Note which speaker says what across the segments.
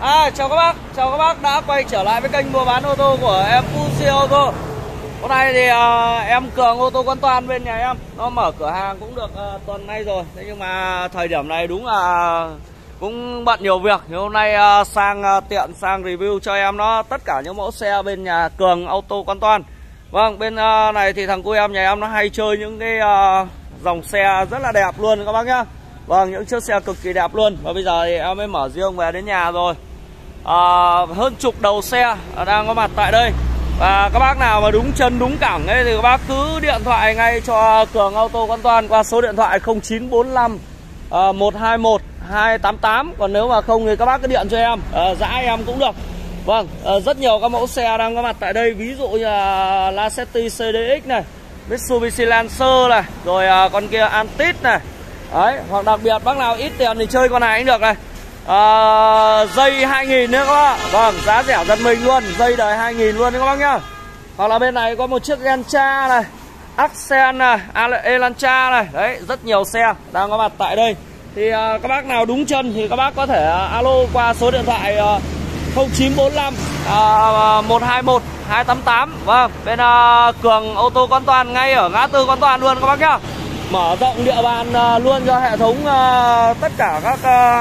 Speaker 1: Chào các bác đã quay trở lại với kênh mua bán ô tô của em Fuji Ô tô. Hôm nay thì em Cường Ô tô Quan Toàn bên nhà em nó mở cửa hàng cũng được tuần nay rồi. Thế nhưng mà thời điểm này đúng là cũng bận nhiều việc. Thì hôm nay sang tiện sang review cho em nó tất cả những mẫu xe bên nhà Cường Ô tô Quan Toàn. Vâng, bên này thì thằng cô em nhà em nó hay chơi những cái dòng xe rất là đẹp luôn các bác nhá. Vâng, những chiếc xe cực kỳ đẹp luôn. Và bây giờ thì em mới mở riêng về đến nhà rồi. Hơn chục đầu xe đang có mặt tại đây. Và các bác nào mà đúng chân đúng cẳng ấy thì các bác cứ điện thoại ngay cho Cường Ô tô Quan Toàn qua số điện thoại 0945 121 288. Còn nếu mà không thì các bác cứ điện cho em, giã em cũng được. Vâng, rất nhiều các mẫu xe đang có mặt tại đây. Ví dụ như là Lacetti CDX này, Mitsubishi Lancer này, rồi con kia Altis này. Đấy, hoặc đặc biệt bác nào ít tiền thì chơi con này cũng được này. Dây 2000 nữa các bác. Vâng, giá rẻ giật mình luôn, dây đời 2000 luôn đấy các bác nhá. Hoặc là bên này có một chiếc Elantra này, Accent này, Elantra này. Đấy, rất nhiều xe đang có mặt tại đây. Thì các bác nào đúng chân thì các bác có thể alo qua số điện thoại 0945 121 288. Vâng, bên Cường Ô tô Quan Toàn ngay ở ngã tư Quan Toàn luôn các bác nhá. Mở rộng địa bàn luôn cho hệ thống tất cả các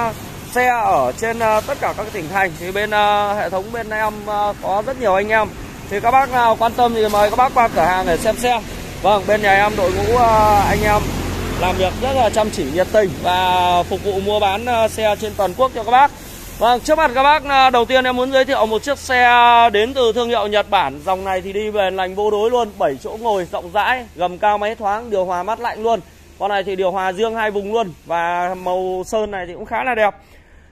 Speaker 1: xe ở trên tất cả các tỉnh thành. Thì bên hệ thống bên em có rất nhiều anh em. Thì các bác nào quan tâm thì mời các bác qua cửa hàng để xem xe. Vâng, bên nhà em đội ngũ anh em làm việc rất là chăm chỉ, nhiệt tình và phục vụ mua bán xe trên toàn quốc cho các bác. Vâng, trước mặt các bác đầu tiên em muốn giới thiệu một chiếc xe đến từ thương hiệu Nhật Bản. Dòng này thì đi về lành vô đối luôn, 7 chỗ ngồi rộng rãi, gầm cao máy thoáng, điều hòa mát lạnh luôn. Con này thì điều hòa riêng 2 vùng luôn. Và màu sơn này thì cũng khá là đẹp.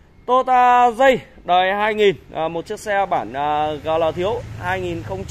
Speaker 1: Toyota Jay đời 2000, một chiếc xe bản GL thiếu 2000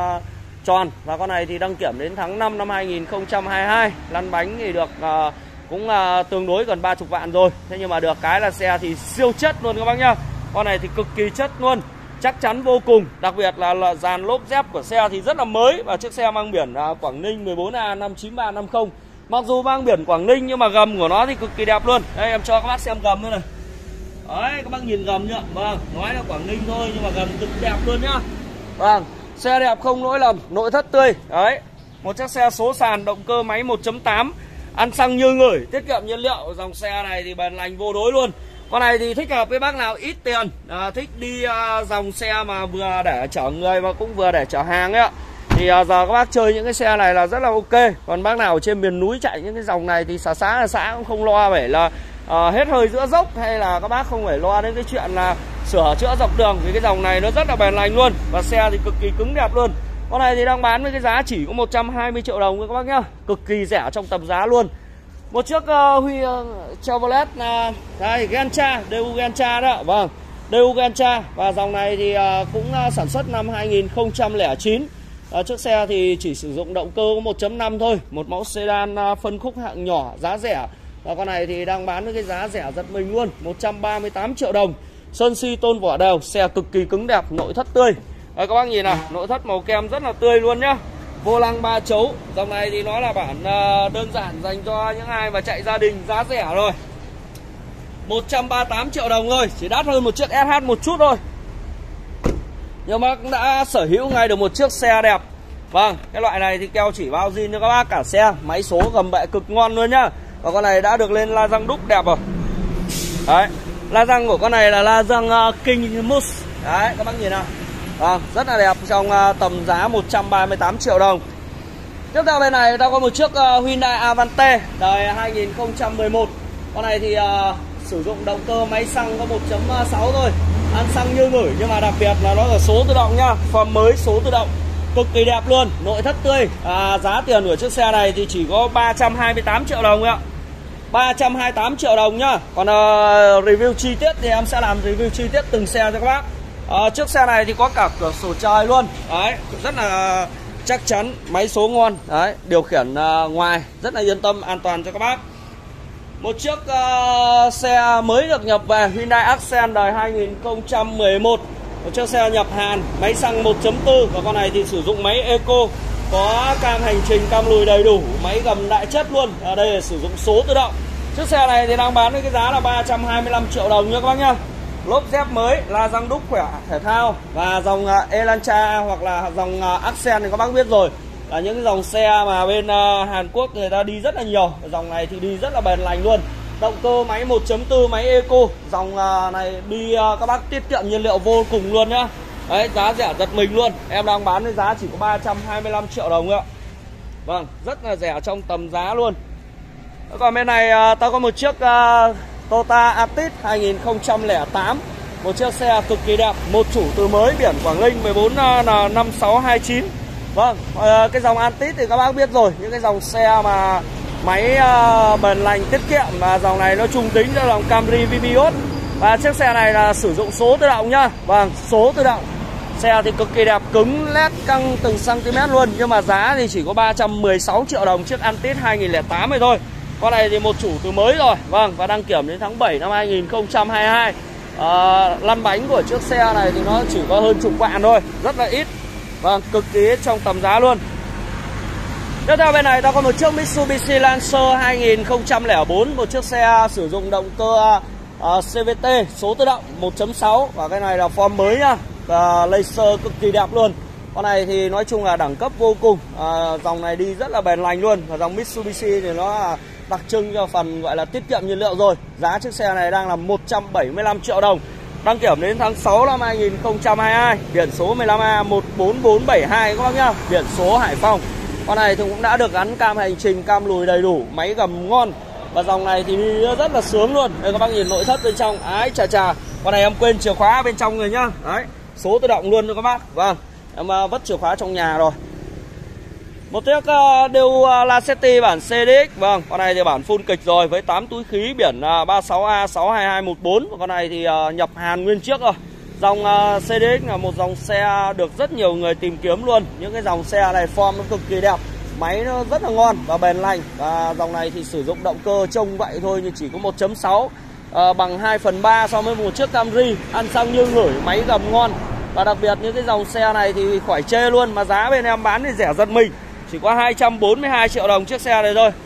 Speaker 1: tròn. Và con này thì đăng kiểm đến tháng 5 năm 2022. Lăn bánh thì được cũng tương đối gần 30 vạn rồi. Thế nhưng mà được cái là xe thì siêu chất luôn các bác nhá. Con này thì cực kỳ chất luôn, chắc chắn vô cùng. Đặc biệt là dàn lốp dép của xe thì rất là mới. Và chiếc xe mang biển Quảng Ninh 14A59350. Mặc dù mang biển Quảng Ninh nhưng mà gầm của nó thì cực kỳ đẹp luôn. Đây em cho các bác xem gầm nữa này. Đấy, các bác nhìn gầm nhá. Vâng, nói là Quảng Ninh thôi nhưng mà gầm cực đẹp luôn nhá. Vâng, xe đẹp không lỗi lầm, nội thất tươi. Đấy, một chiếc xe số sàn, động cơ máy 1.8, ăn xăng như ngửi, tiết kiệm nhiên liệu. Dòng xe này thì bền lành vô đối luôn. Con này thì thích hợp với bác nào ít tiền, thích đi dòng xe mà vừa để chở người mà cũng vừa để chở hàng ấy ạ. Thì giờ các bác chơi những cái xe này là rất là ok. Còn bác nào ở trên miền núi chạy những cái dòng này thì xã cũng không lo phải là hết hơi giữa dốc, hay là các bác không phải lo đến cái chuyện là sửa chữa dọc đường. Vì cái dòng này nó rất là bền lành luôn. Và xe thì cực kỳ cứng đẹp luôn. Con này thì đang bán với cái giá chỉ có 120 triệu đồng các bác nhá. Cực kỳ rẻ trong tầm giá luôn. Một chiếc Huy Chevrolet đây, Gentra, DU Gentra đó. Vâng, DU Gentra. Và dòng này thì cũng sản xuất năm 2009. Chiếc xe thì chỉ sử dụng động cơ có 1.5 thôi. Một mẫu sedan phân khúc hạng nhỏ, giá rẻ. Và con này thì đang bán với cái giá rẻ giật mình luôn, 138 triệu đồng. Sơn si tôn vỏ đều, xe cực kỳ cứng đẹp, nội thất tươi. Đấy, các bác nhìn nào, nội thất màu kem rất là tươi luôn nhá. Vô lăng 3 chấu. Dòng này thì nó là bản đơn giản dành cho những ai mà chạy gia đình, giá rẻ rồi. 138 triệu đồng thôi, chỉ đắt hơn một chiếc SH một chút thôi. Nhưng mà cũng đã sở hữu ngay được một chiếc xe đẹp. Vâng, cái loại này thì keo chỉ bao zin cho các bác cả xe. Máy số gầm bệ cực ngon luôn nhá. Và con này đã được lên la răng đúc đẹp rồi. Đấy, la răng của con này là la răng King Mousse. Đấy, các bác nhìn nào. Vâng, rất là đẹp trong tầm giá 138 triệu đồng. Tiếp theo bên này ta có một chiếc Hyundai Avante đời 2011. Con này thì sử dụng động cơ máy xăng có 1.6 thôi. Ăn xăng như ngửi, nhưng mà đặc biệt là nó là số tự động nhá. Form mới số tự động, cực kỳ đẹp luôn, nội thất tươi. Giá tiền của chiếc xe này thì chỉ có 328 triệu đồng ạ. 328 triệu đồng nhá. Còn review chi tiết thì em sẽ làm review chi tiết từng xe cho các bác. Chiếc xe này thì có cả cửa sổ trời luôn. Đấy, rất là chắc chắn, máy số ngon. Đấy, điều khiển ngoài rất là yên tâm, an toàn cho các bác. Một chiếc xe mới được nhập về, Hyundai Accent đời 2011. Một chiếc xe nhập Hàn, máy xăng 1.4. Và con này thì sử dụng máy Eco, có cam hành trình, cam lùi đầy đủ, máy gầm đại chất luôn. Ở đây là sử dụng số tự động. Chiếc xe này thì đang bán với cái giá là 325 triệu đồng nha các bác nhá. lốp dép mới, la răng đúc khỏe thể thao. Và dòng Elantra hoặc là dòng Accent thì các bác biết rồi, là những cái dòng xe mà bên Hàn Quốc người ta đi rất là nhiều. Dòng này thì đi rất là bền lành luôn. Động cơ máy 1.4 máy Eco. Dòng này đi các bác tiết kiệm nhiên liệu vô cùng luôn nhá. Đấy, giá rẻ giật mình luôn. Em đang bán với giá chỉ có 325 triệu đồng ạ. Vâng, rất là rẻ trong tầm giá luôn. Còn bên này ta có một chiếc Toyota Altis 2008. Một chiếc xe cực kỳ đẹp, một chủ từ mới, biển Quảng Ninh 14N5629. Vâng, cái dòng Altis thì các bác biết rồi, những cái dòng xe mà máy bền lành tiết kiệm, và dòng này nó trùng tính cho dòng Camry Vios. Và chiếc xe này là sử dụng số tự động nhá. Vâng, số tự động. Xe thì cực kỳ đẹp, cứng led căng từng cm luôn. Nhưng mà giá thì chỉ có 316 triệu đồng chiếc Altis 2008 này thôi. Con này thì một chủ từ mới rồi. Vâng, và đăng kiểm đến tháng 7 năm 2022. Lăn bánh của chiếc xe này thì nó chỉ có hơn chục vạn thôi, rất là ít. Vâng, cực kỳ ít trong tầm giá luôn. Tiếp theo bên này ta có một chiếc Mitsubishi Lancer 2004. Một chiếc xe sử dụng động cơ CVT số tự động 1.6. Và cái này là form mới nhá, laser cực kỳ đẹp luôn. Con này thì nói chung là đẳng cấp vô cùng. Dòng này đi rất là bền lành luôn. Và dòng Mitsubishi thì nó là đặc trưng cho phần gọi là tiết kiệm nhiên liệu rồi. Giá chiếc xe này đang là 175 triệu đồng. Đăng kiểm đến tháng 6 năm 2022. Biển số 15A14472 các bác nhá. Biển số Hải Phòng. Con này thì cũng đã được gắn cam hành trình, cam lùi đầy đủ, máy gầm ngon. Và dòng này thì đi rất là sướng luôn. Đây các bác nhìn nội thất bên trong, ái chà chà. Con này em quên chìa khóa bên trong rồi nhá. Đấy, số tự động luôn cho các bác. Vâng, em vất chìa khóa trong nhà rồi. Một chiếc đều Lacetti bản CDX. Vâng, con này thì bản full kịch rồi, với 8 túi khí, biển 36A62214. Và con này thì nhập Hàn nguyên chiếc rồi. Dòng CDX là một dòng xe được rất nhiều người tìm kiếm luôn. Những cái dòng xe này form nó cực kỳ đẹp, máy nó rất là ngon và bền lành. Và dòng này thì sử dụng động cơ trông vậy thôi, nhưng chỉ có 1.6, bằng 2/3 so với một chiếc Camry. Ăn xăng như ngửi, máy gầm ngon. Và đặc biệt những cái dòng xe này thì khỏi chê luôn. Mà giá bên em bán thì rẻ giật mình, chỉ có 242 triệu đồng chiếc xe này thôi.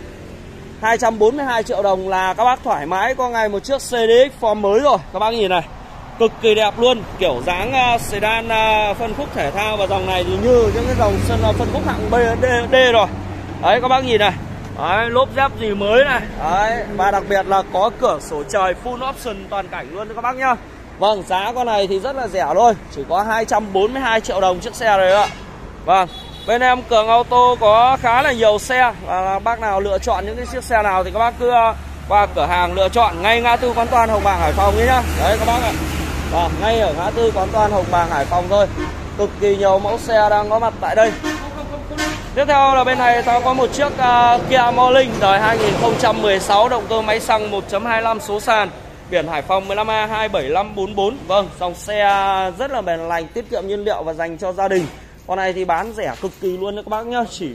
Speaker 1: 242 triệu đồng là các bác thoải mái có ngay một chiếc CDX form mới rồi. Các bác nhìn này, cực kỳ đẹp luôn, kiểu dáng sedan phân khúc thể thao. Và dòng này thì như những cái dòng phân khúc hạng B, D rồi. Đấy các bác nhìn này. Đấy, lốp dép gì mới này. Đấy, và đặc biệt là có cửa sổ trời full option toàn cảnh luôn các bác nhá. Vâng, giá con này thì rất là rẻ thôi, chỉ có 242 triệu đồng chiếc xe này ạ. Vâng, bên em Cường Auto có khá là nhiều xe. Và bác nào lựa chọn những cái chiếc xe nào thì các bác cứ qua cửa hàng lựa chọn ngay ngã tư Quán Toan Hồng Bàng Hải Phòng ấy nhá. Đấy các bác ạ. Vâng, ngay ở ngã tư Quán Toan Hồng Bàng Hải Phòng thôi. Cực kỳ nhiều mẫu xe đang có mặt tại đây. Tiếp theo là bên này ta có một chiếc Kia Morning đời 2016, động cơ máy xăng 1.25 số sàn, biển Hải Phòng 15A27544. Vâng, dòng xe rất là bền lành, tiết kiệm nhiên liệu và dành cho gia đình. Con này thì bán rẻ cực kỳ luôn các bác nhá, chỉ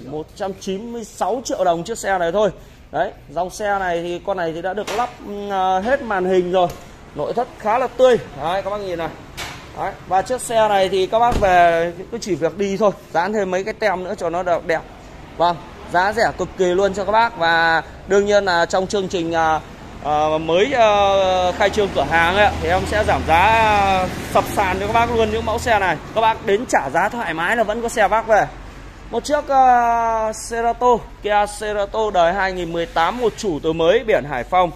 Speaker 1: 196 triệu đồng chiếc xe này thôi. Đấy, dòng xe này thì con này thì đã được lắp hết màn hình rồi. Nội thất khá là tươi. Đấy, các bác nhìn này. Đấy, và chiếc xe này thì các bác về cứ chỉ việc đi thôi, dán thêm mấy cái tem nữa cho nó đẹp. Vâng, giá rẻ cực kỳ luôn cho các bác. Và đương nhiên là trong chương trình mới khai trương cửa hàng ấy, thì em sẽ giảm giá sập sàn cho các bác luôn những mẫu xe này. Các bác đến trả giá thoải mái là vẫn có xe bác về. Một chiếc Cerato, Kia Cerato đời 2018, một chủ từ mới, biển Hải Phòng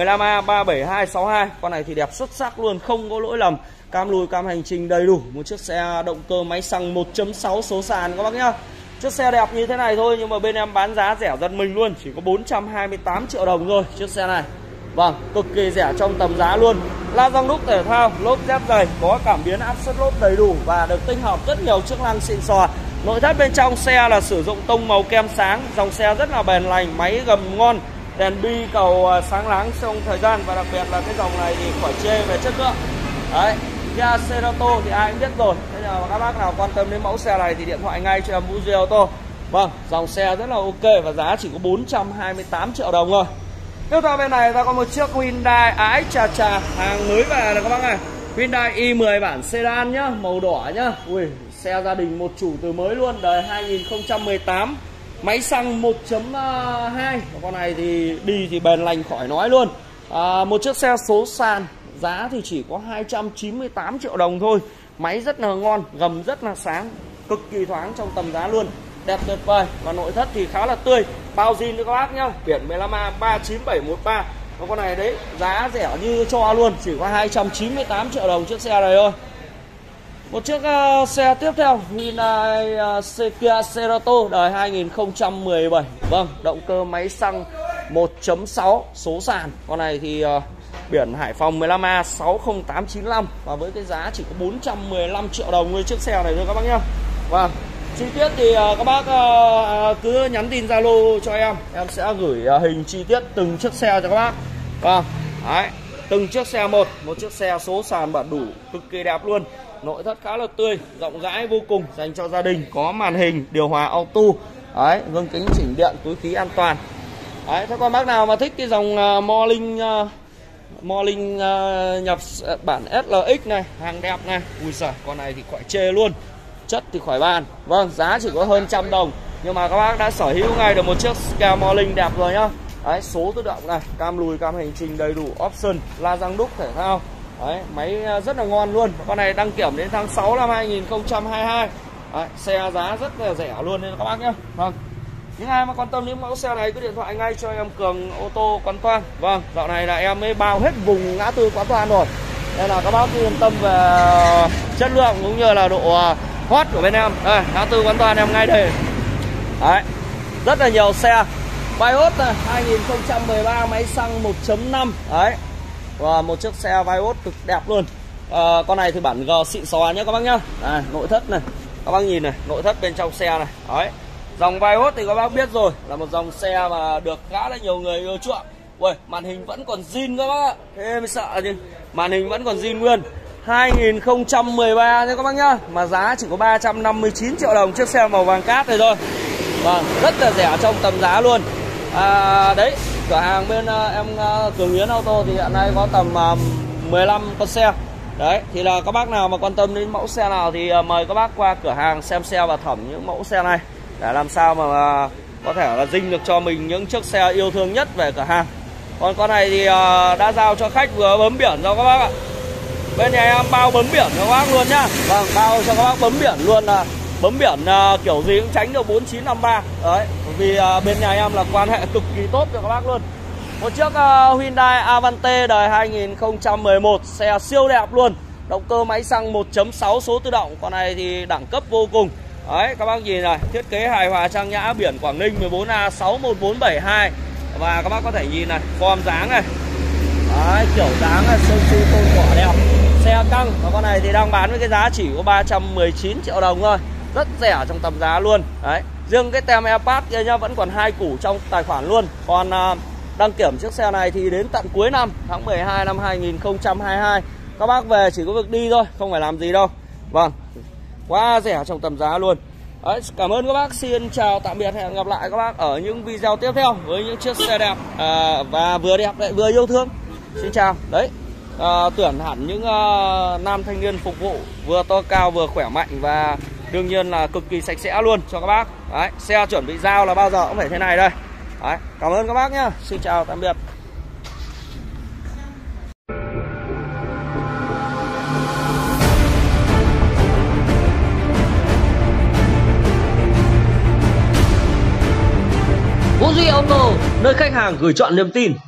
Speaker 1: 15A37262. Con này thì đẹp xuất sắc luôn, không có lỗi lầm, cam lùi cam hành trình đầy đủ. Một chiếc xe động cơ máy xăng 1.6 số sàn các bác nhá. Chiếc xe đẹp như thế này thôi nhưng mà bên em bán giá rẻ giật mình luôn, chỉ có 428 triệu đồng thôi chiếc xe này. Vâng, cực kỳ rẻ trong tầm giá luôn. La răng đúc thể thao, lốp dép dày, có cảm biến áp suất lốp đầy đủ và được tích hợp rất nhiều chức năng xịn sò. Nội thất bên trong xe là sử dụng tông màu kem sáng, dòng xe rất là bền lành, máy gầm ngon, đèn bi cầu sáng láng trong thời gian. Và đặc biệt là cái dòng này thì khỏi chê về chất lượng. Đấy, Kia Cerato thì ai cũng biết rồi. Thế nhưng mà các bác nào quan tâm đến mẫu xe này thì điện thoại ngay cho em Vũ Duy Auto. Vâng, dòng xe rất là ok và giá chỉ có 428 triệu đồng thôi. Tiếp theo bên này ta có một chiếc Hyundai, ái chà chà, hàng mới về này các bác này. Hyundai i10 bản sedan nhá, màu đỏ nhá. Ui, xe gia đình một chủ từ mới luôn, đời 2018, máy xăng 1.2. Con này thì đi thì bền lành khỏi nói luôn. Một chiếc xe số sàn, giá thì chỉ có 298 triệu đồng thôi. Máy rất là ngon, gầm rất là sáng, cực kỳ thoáng trong tầm giá luôn, đẹp tuyệt vời. Và nội thất thì khá là tươi, bao zin cho các bác nhá. Biển 15A 39713. Con này đấy giá rẻ như cho luôn, chỉ có 298 triệu đồng chiếc xe này thôi. Một chiếc xe tiếp theo Hyundai Kia Cerato đời 2017. Vâng, động cơ máy xăng 1.6 số sàn. Con này thì biển Hải Phòng 15A 60895 và với cái giá chỉ có 415 triệu đồng với chiếc xe này thôi các bác nhá. Vâng, chi tiết thì các bác cứ nhắn tin Zalo cho em sẽ gửi hình chi tiết từng chiếc xe cho các bác. Vâng, đấy, từng chiếc xe một chiếc xe số sàn bản đủ, cực kỳ đẹp luôn. Nội thất khá là tươi, rộng rãi vô cùng, dành cho gia đình, có màn hình điều hòa auto, đấy, gương kính chỉnh điện, túi khí an toàn. Đấy, thế còn bác nào mà thích cái dòng Morning nhập bản SLX này, hàng đẹp này, ui giời, con này thì khỏi chê luôn, chất thì khỏi bàn. Vâng, giá chỉ có hơn 100 đồng nhưng mà các bác đã sở hữu ngay được một chiếc Kia Morning đẹp rồi nhá. Đấy, số tự động này, cam lùi, cam hành trình đầy đủ option, la răng đúc thể thao. Đấy, máy rất là ngon luôn. Con này đăng kiểm đến tháng 6 năm 2022. Đấy, xe giá rất là rẻ luôn nên các bác nhé. Vâng, những ai mà quan tâm đến mẫu xe này cứ điện thoại ngay cho em Cường ô tô Quán Toan. Vâng, dạo này là em mới bao hết vùng ngã tư Quán Toan rồi, nên là các bác yên tâm về chất lượng cũng như là độ hot của bên em. Đây, ngã tư Quán Toan em ngay đây. Đấy, rất là nhiều xe. Vios này 2013 máy xăng 1.5. Đấy, và một chiếc xe Vios cực đẹp luôn. Con này thì bản G xịn xò nhé các bác nhá. Đây, nội thất này, các bác nhìn này, nội thất bên trong xe này. Đấy, dòng Vios thì các bác biết rồi, là một dòng xe mà được khá là nhiều người ưa chuộng. Ui, màn hình vẫn còn zin các bác ạ, thế mới sợ chứ. Màn hình vẫn còn zin nguyên. 2013 nha các bác nhá, mà giá chỉ có 359 triệu đồng chiếc xe màu vàng cát này thôi. Vâng, rất là rẻ trong tầm giá luôn. Đấy, cửa hàng bên em Cường Yến Auto thì hiện nay có tầm 15 con xe. Đấy, thì là các bác nào mà quan tâm đến mẫu xe nào thì mời các bác qua cửa hàng xem xe và thẩm những mẫu xe này, để làm sao mà có thể là dinh được cho mình những chiếc xe yêu thương nhất về cửa hàng. Còn con này thì đã giao cho khách vừa bấm biển cho các bác ạ. Bên nhà em bao bấm biển cho các bác luôn nhá. Vâng, bao cho các bác bấm biển luôn, là bấm biển kiểu gì cũng tránh được 4953. Đấy, vì bên nhà em là quan hệ cực kỳ tốt cho các bác luôn. Một chiếc Hyundai Avante đời 2011, xe siêu đẹp luôn. Động cơ máy xăng 1.6 số tự động. Con này thì đẳng cấp vô cùng. Đấy, các bác nhìn này, thiết kế hài hòa trang nhã, biển Quảng Ninh 14A 61472. Và các bác có thể nhìn này, form dáng này. Đấy, kiểu dáng này, sơn su tôn cỏ đẹp, xe căng. Và con này thì đang bán với cái giá chỉ có 319 triệu đồng thôi, rất rẻ trong tầm giá luôn. Đấy, riêng cái tem Airpass kia nhá, vẫn còn 2 củ trong tài khoản luôn. Còn đăng kiểm chiếc xe này thì đến tận cuối năm, tháng 12 năm 2022. Các bác về chỉ có việc đi thôi, không phải làm gì đâu. Vâng, quá rẻ trong tầm giá luôn. Đấy, cảm ơn các bác, xin chào tạm biệt, hẹn gặp lại các bác ở những video tiếp theo với những chiếc xe đẹp và vừa đẹp lại vừa yêu thương. Xin chào. Đấy, tuyển hẳn những nam thanh niên phục vụ vừa to cao vừa khỏe mạnh và đương nhiên là cực kỳ sạch sẽ luôn cho các bác. Đấy, xe chuẩn bị giao là bao giờ cũng phải thế này đây. Đấy, cảm ơn các bác nhé. Xin chào tạm biệt. Vũ Duy Auto, nơi khách hàng gửi chọn niềm tin.